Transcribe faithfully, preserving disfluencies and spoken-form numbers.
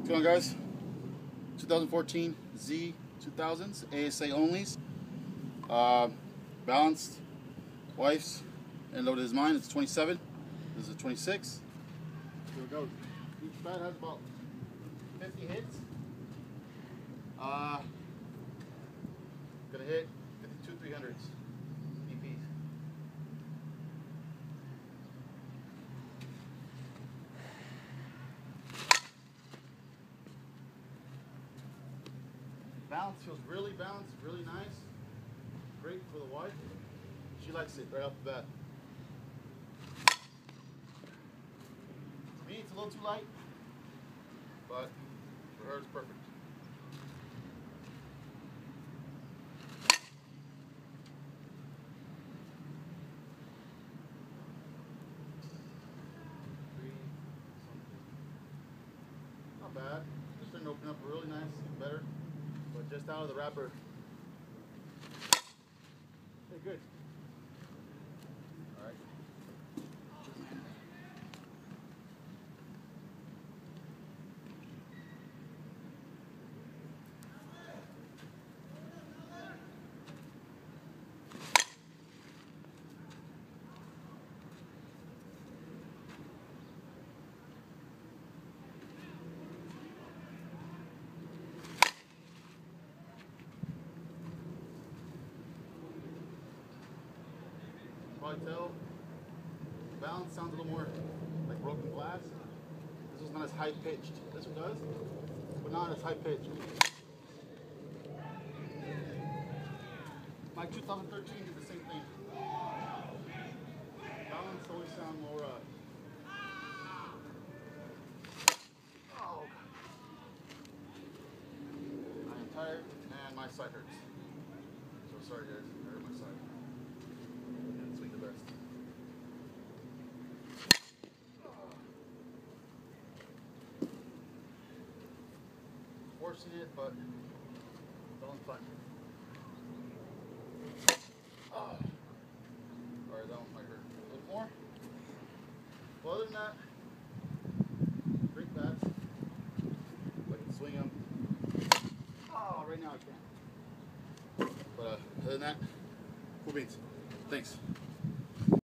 What's going on, guys? twenty fourteen Z two thousands, A S A onlys. Uh, balanced. Wife's. Endloaded is mine. It's twenty-seven. This is a twenty-six. Here we go. Each pad has about fifty hits. Uh, gonna hit fifty-two three hundreds. B Ps. Balance feels really balanced, really nice. Great for the wife. She likes it right off the bat. For me, it's a little too light, but for her, it's perfect. Not bad. Just didn't open up really nice, better. But just out of the wrapper. Hey, good. All right. Probably tell the balance sounds a little more like broken glass. This one's not as high pitched. This one does, but not as high pitched. My two thousand thirteen did the same thing. Balance always sound more. Uh, oh, I am tired and my side hurts. So sorry, guys. I hurt my side. Swing the best. Forcing it, but feeling fun. Oh. Alright, that one might hurt a little more. Well, other than that, great bats. I can swing them. Oh, right now I can't. But uh, other than that, cool beans. Thanks.